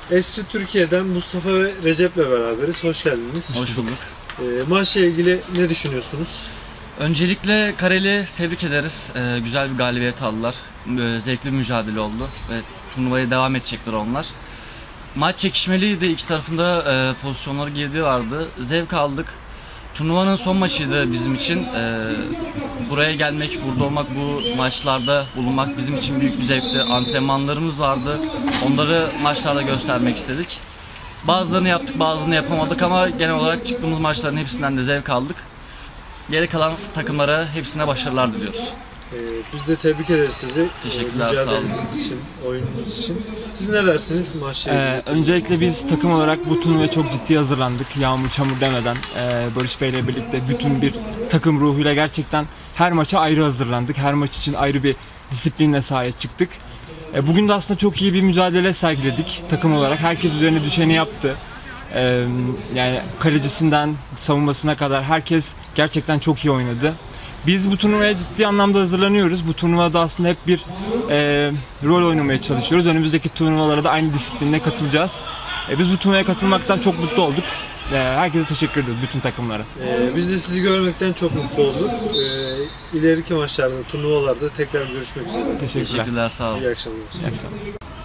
Esri Türkiye'den Mustafa ve Recep'le beraberiz. Hoş geldiniz. Hoş bulduk. Maçla ilgili ne düşünüyorsunuz? Öncelikle Kareli tebrik ederiz. Güzel bir galibiyet aldılar. Zevkli bir mücadele oldu ve turnuvaya devam edecekler onlar. Maç çekişmeliydi. İki tarafında pozisyonları girdiği vardı. Zevk aldık. Turnuvanın son maçıydı bizim için. Buraya gelmek, burada olmak, bu maçlarda bulunmak bizim için büyük bir zevkti. Antrenmanlarımız vardı. Onları maçlarda göstermek istedik. Bazılarını yaptık, bazılarını yapamadık ama genel olarak çıktığımız maçların hepsinden de zevk aldık. Geri kalan takımlara hepsine başarılar diliyoruz. Biz de tebrik ederiz sizi. Teşekkürler, sağ olun. Mücadeleniz için, oyununuz için. Siz ne dersiniz maçla ilgili? Öncelikle biz takım olarak bu turnuvaya çok ciddi hazırlandık. Yağmur çamur demeden Barış Bey ile birlikte bütün bir takım ruhuyla gerçekten her maça ayrı hazırlandık. Her maç için ayrı bir disiplinle sahaya çıktık. Bugün de aslında çok iyi bir mücadele sergiledik takım olarak. Herkes üzerine düşeni yaptı. Yani kalecisinden savunmasına kadar herkes gerçekten çok iyi oynadı. Biz bu turnuvaya ciddi anlamda hazırlanıyoruz. Bu turnuvada aslında hep bir rol oynamaya çalışıyoruz. Önümüzdeki turnuvalara da aynı disiplinle katılacağız. Biz bu turnuvaya katılmaktan çok mutlu olduk. Herkese teşekkür ediyoruz, bütün takımlara. Biz de sizi görmekten çok mutlu olduk. İleriki maçlarda, turnuvalarda tekrar görüşmek üzere. Teşekkürler, sağ olun. İyi akşamlar. İyi akşamlar.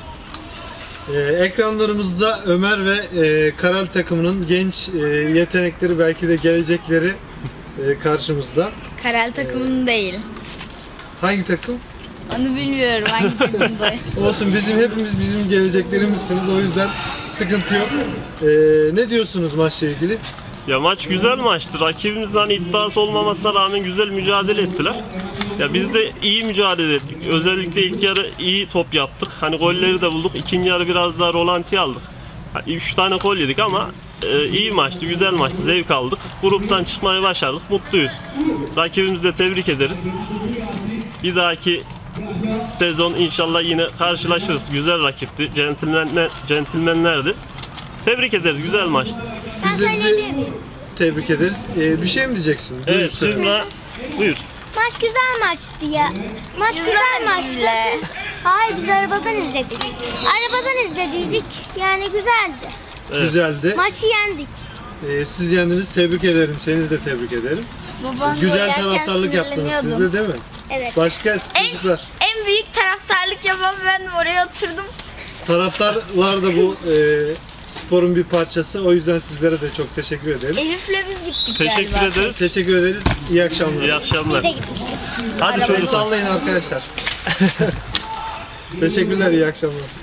Ekranlarımızda Ömer ve Karal takımının genç yetenekleri, belki de gelecekleri karşımızda. Karal takımının değil. Hangi takım? Onu bilmiyorum hangi takımda. Olsun, hepimiz bizim geleceklerimizsiniz, o yüzden sıkıntı yok. Ne diyorsunuz maçla ilgili? Ya maç güzel maçtı. Rakibimizden iddiası olmamasına rağmen güzel mücadele ettiler. Ya biz de iyi mücadele ettik. Özellikle ilk yarı iyi top yaptık. Hani golleri de bulduk. İkinci yarı biraz daha rolanti aldık. 3 tane gol yedik ama iyi maçtı, güzel maçtı. Zevk aldık. Gruptan çıkmayı başardık. Mutluyuz. Rakibimizi de tebrik ederiz. Bir dahaki sezon inşallah yine karşılaşırız. Güzel rakipti. Centilmenlerdi. Tebrik ederiz. Güzel maçtı. Biz de sizi tebrik ederiz. Bir şey mi diyeceksin? Buyur Evet, söyle. Sümra, buyur. Maç güzel maçtı ya. Maç güzel maçtı. Hayır, biz arabadan izledik. Arabadan izlediydik. Yani güzeldi. Evet. Güzeldi. Maçı yendik. Siz yendiniz. Tebrik ederim. Seni de tebrik ederim. Babam Güzel taraftarlık yaptınız siz de, değil mi? Evet. Başka çocuklar. En büyük taraftarlık yapan ben oraya oturdum. Taraftarlar da bu sporun bir parçası. O yüzden sizlere de çok teşekkür ederiz. Elif'le biz gittik Teşekkür galiba. ederiz. Teşekkür ederiz. İyi akşamlar. İyi akşamlar. Biz de gitmiştik. Hadi Arabayı çocuklar. sallayın arkadaşlar. Teşekkürler. İyi akşamlar.